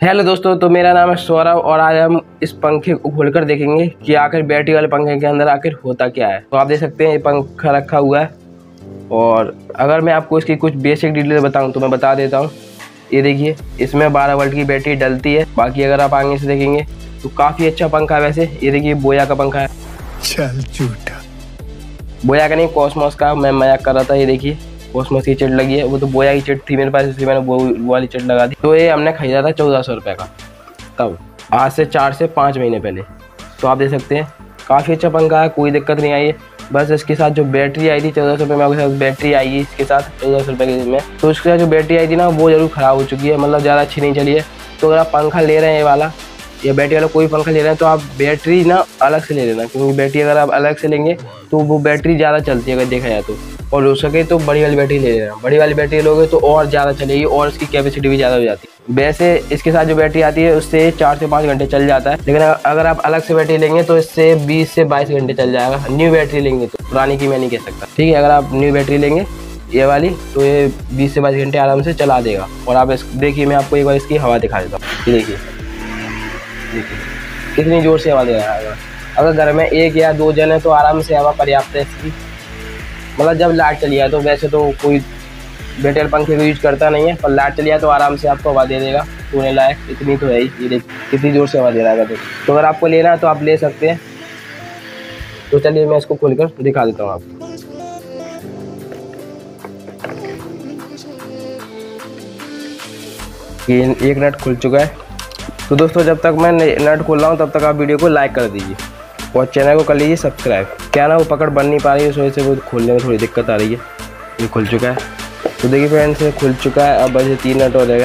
Hello दोस्तों, तो मेरा नाम है सौरभ और आज हम इस पंखे को खोलकर देखेंगे कि आखिर बैटरी वाले पंखे के अंदर आखिर होता क्या है। तो आप देख सकते हैं ये पंखा रखा हुआ है और अगर मैं आपको इसकी कुछ बेसिक डिटेल बताऊं तो मैं बता देता हूं। ये देखिए, इसमें 12 वोल्ट की बैटरी डलती है। बाकी अगर आप आगे से देखेंगे तो काफ़ी अच्छा पंखा है। वैसे ये देखिए बोया का पंखा है। चल झूठा। बोया का नहीं, कॉस्मोस का। मैं मजाक कर रहा था। ये देखिए कॉस्मोस की चिट लगी है, वो तो बोया की चिट थी मेरे पास, इसलिए मैंने वो वाली चिट लगा दी। तो ये हमने खरीदा था 1400 रुपये का, तब आज से 4 से 5 महीने पहले। तो आप देख सकते हैं काफ़ी अच्छा पंखा है, कोई दिक्कत नहीं आई है। बस इसके साथ जो बैटरी आई थी 1400 रुपये में, आपके साथ बैटरी आई है इसके साथ 1400 रुपये के में, तो उसके साथ जो बैटरी आई थी ना वो जरूर ख़राब हो चुकी है, मतलब ज़्यादा अच्छी नहीं चली है। तो अगर आप पंखा ले रहे हैं ये वाला या बैटरी वाला कोई पंखा ले रहे हैं तो आप बैटरी ना अलग से ले लेना, क्योंकि बैटरी अगर आप अलग से लेंगे तो वो बैटरी ज़्यादा चलती है अगर देखा जाए तो। और हो सके तो बड़ी वाली बैटरी ले लेना, बड़ी वाली बैटरी लोगे तो और ज़्यादा चलेगी और इसकी कैपेसिटी भी ज़्यादा हो जाती है। वैसे इसके साथ जो बैटरी आती है उससे 4 से 5 घंटे चल जाता है, लेकिन अगर आप अलग से बैटरी लेंगे तो इससे 20 से 22 घंटे चल जाएगा। न्यू बैटरी लेंगे तो, पुरानी की मैं नहीं कह सकता, ठीक है। अगर आप न्यू बैटरी लेंगे ये वाली तो ये 20 से 22 घंटे आराम से चला देगा। और आप देखिए, मैं आपको एक बार इसकी हवा दिखा देता हूँ। ये देखिए कितनी ज़ोर से हवा दे रहा है। अगर घर में 1 या 2 जन है तो आराम से हवा पर्याप्त है इसकी, मतलब जब लाइट चली जाए तो। वैसे तो कोई बैटरी पंखे को यूज करता नहीं है, पर लाइट चली जाए तो आराम से आपको हवा दे देगा सोने लायक। इतनी तो है ही। ये देखिए कितनी ज़ोर से हवा दे रहा है। तो अगर आपको लेना है तो आप ले सकते हैं। तो चलिए मैं इसको खोलकर दिखा देता हूँ आपको। ये एक नट खुल चुका है। तो दोस्तों जब तक मैं नट खोल रहा हूँ तब तक आप वीडियो को लाइक कर दीजिए और चैनल को कर लीजिए सब्सक्राइब। क्या ना वो पकड़ बन नहीं पा रही है, उस वजह से वो खोलने में थोड़ी दिक्कत आ रही है। ये खुल चुका है। तो देखिए फ्रेंड्स, ये खुल चुका है। अब बस ये 3 नट हो जाएगा।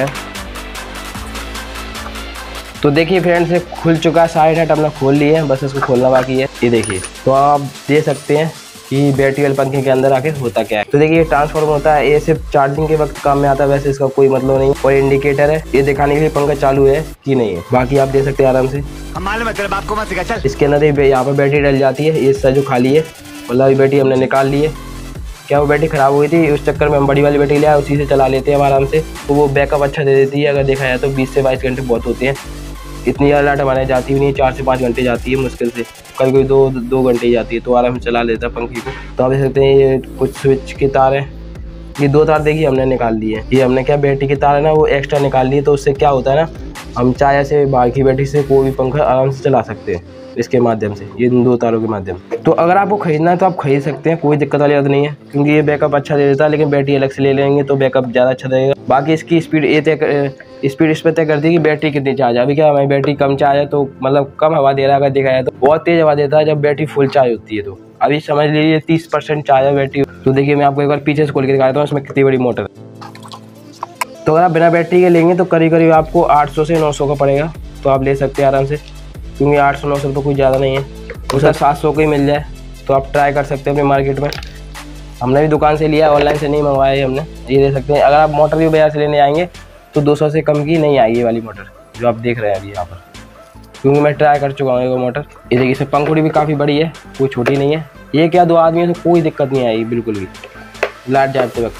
तो देखिए फ्रेंड्स, ये खुल चुका है। सारे नट हमने खोल लिए हैं, बस इसको खोलना बाकी है। ये देखिए, तो आप देख सकते हैं कि बैटरी वाले पंखे के अंदर आके होता क्या है। तो देखिए ये ट्रांसफार्मर होता है, ये सिर्फ चार्जिंग के वक्त काम में आता है। वैसे इसका कोई मतलब नहीं। और इंडिकेटर है, ये दिखाने के लिए पंखा चालू है कि नहीं है। बाकी आप देख सकते हैं आराम से। इसके अंदर यहाँ पर बैटरी डल जाती है। ये हिस्सा जो खाली है, मतलब बैटरी हमने निकाल ली है। क्या वो बैटरी ख़राब हुई थी, उस चक्कर में हम बड़ी वाली बैटरी ले आए, उसी से चला लेते हैं आराम से। तो वो बैकअप अच्छा दे देती है। अगर देखा जाए तो 20 से 22 घंटे बहुत होते हैं। इतनी ज़्यादा लाइट हमारे जाती भी नहीं, 4 से 5 घंटे जाती है मुश्किल से, कभी कभी 2 घंटे ही जाती है। तो आराम से चला लेता है पंखे को। तो आप देख सकते हैं ये कुछ स्विच के तार हैं। ये 2 तार देखिए हमने निकाल दिए। ये हमने क्या बैटरी के तार है ना वो एक्स्ट्रा निकाल लिए। तो उससे क्या होता है ना, हम चाहे ऐसे बाहर की बैटरी से कोई भी पंखा आराम से चला सकते हैं इसके माध्यम से, ये 2 तारों के माध्यम से। तो अगर आपको खरीदना है तो आप खरीद सकते हैं, कोई दिक्कत वाली बात नहीं है, क्योंकि ये बैकअप अच्छा दे देता है। लेकिन बैटरी अलग से ले लेंगे तो बैकअप ज़्यादा अच्छा देगा। बाकी इसकी स्पीड स्पीड इस पर तय करती है कि बैटरी कितनी चार्ज है। अभी क्या हमारी बैटरी कम चार्ज है तो मतलब कम हवा दे रहा है। अगर देखा जाए तो बहुत तेज़ हवा देता है जब बैटरी फुल चार्ज होती है। तो अभी समझ लीजिए 30% चार्ज है बैटरी। तो देखिए मैं आपको एक बार पीछे से खोल के दिखा देता हूँ इसमें कितनी बड़ी मोटर है। तो अगर आप बिना बैटरी के लेंगे तो करीब करीब आपको 800 से 900 का पड़ेगा। तो आप ले सकते हैं आराम से, क्योंकि 800-900 रुपये कुछ ज़्यादा नहीं है। उसका 700 का ही मिल जाए तो आप ट्राई कर सकते हैं अपने मार्केट में। हमने भी दुकान से लिया, ऑनलाइन से नहीं मंगवाया है हमने। ये ले सकते हैं। अगर आप मोटर भी बाजार से लेने आएंगे तो 200 से कम की नहीं आएगी ये वाली मोटर जो आप देख रहे हैं अभी यहाँ पर, क्योंकि मैं ट्राई कर चुका हूँ वो मोटर। ये देखिए इसमें पंखुड़ी भी काफ़ी बड़ी है, कोई छोटी नहीं है। ये क्या 2 आदमी है तो कोई दिक्कत नहीं आएगी बिल्कुल भी लाइट जाते वक्त।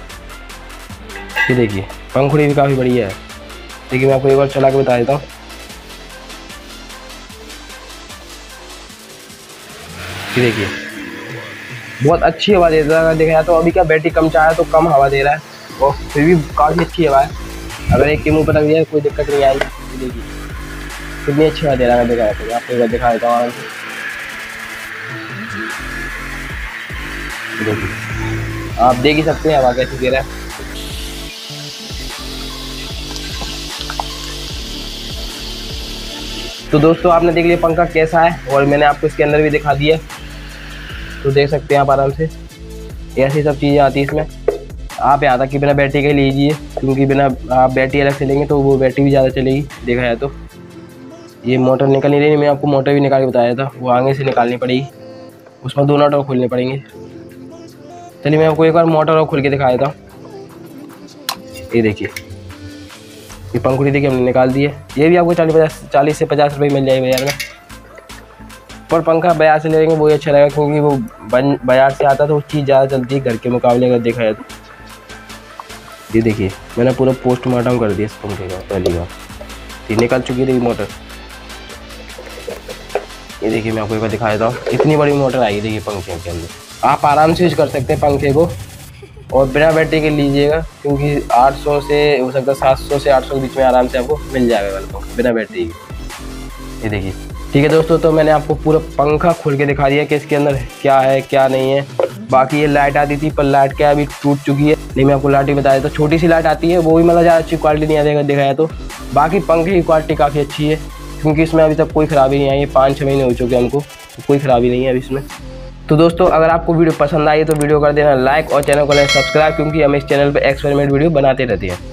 ये देखिए पंखुड़ी भी काफ़ी बड़ी है। देखिए मैं आपको एक बार चला के बता देता हूँ। ये देखिए बहुत अच्छी हवा देता है। अगर देखा जाए तो अभी क्या बैटरी कम चाहे तो कम हवा दे रहा है और फिर भी काफ़ी अच्छी हवा है। अगर एक के मुंह पर रख दिया कोई दिक्कत नहीं आएगी। देखिए कितनी अच्छी हवा दे रहा है। देखा जाए तो आपको एक बार दिखा देता हूँ। देखिए आप देख ही सकते हैं हवा कैसे दे रहा है। तो दोस्तों आपने देख लिया पंखा कैसा है और मैंने आपको इसके अंदर भी दिखा दिया। तो देख सकते हैं आप आराम से, ऐसी सब चीज़ें आती है इसमें। आप यहाँ तक कि बिना बैटरी के लीजिए, क्योंकि बिना आप बैटरी अलग से लेंगे तो वो बैटरी भी ज़्यादा चलेगी देखा जाए तो। ये मोटर निकल नहीं रही, मैं आपको मोटर भी निकाल के बताया था, वो आगे से निकालनी पड़ेगी। उसमें 2 नट और खोलने पड़ेंगे। चलिए मैं आपको एक बार मोटर और खोल के दिखा देता हूँ। ये देखिए ये पंखुड़ी देखिए हमने निकाल दी है। ये भी आपको 40 से 50 रुपये मिल जाएगी बाजार में। पर पंखा बाजार से लेंगे वही अच्छा रहेगा, क्योंकि वो बाजार से आता तो वो चीज़ ज़्यादा चलती है घर के मुकाबले अगर देखा जाए तो। ये देखिए मैंने पूरा पोस्टमार्टम कर दिया इस पंखे का पहली बार। थी, निकल चुकी थी मोटर। ये देखिए मैं आपको एक बार दिखा देता हूँ, इतनी बड़ी मोटर आई है देखिए पंखे के अंदर। आप आराम से यूज कर सकते हैं पंखे को, और बिना बैटरी के लीजिएगा, क्योंकि 800 से हो सकता है 700 से 800 के बीच में आराम से आपको मिल जाएगा वाला पंखा बिना बैटरी के। ये देखिए ठीक है दोस्तों, तो मैंने आपको पूरा पंखा खोल के दिखा दिया कि इसके अंदर क्या है क्या नहीं है। बाकी ये लाइट आती थी, पर लाइट क्या अभी टूट चुकी है। नहीं मैं आपको लाइट ही बता देता हूँ, छोटी सी लाइट आती है, वो भी मतलब ज़्यादा अच्छी क्वालिटी नहीं आती दिखाया तो। बाकी पंखे की क्वालिटी काफ़ी अच्छी है, क्योंकि इसमें अभी तक कोई ख़राबी नहीं आई है। 5-6 महीने हो चुके हैं हमको, तो कोई ख़राबी नहीं है अभी इसमें। तो दोस्तों अगर आपको वीडियो पसंद आई तो वीडियो कर देना लाइक, और चैनल को सब्सक्राइब, क्योंकि हम इस चैनल पर एक्सपेरिमेंट वीडियो बनाते रहते हैं।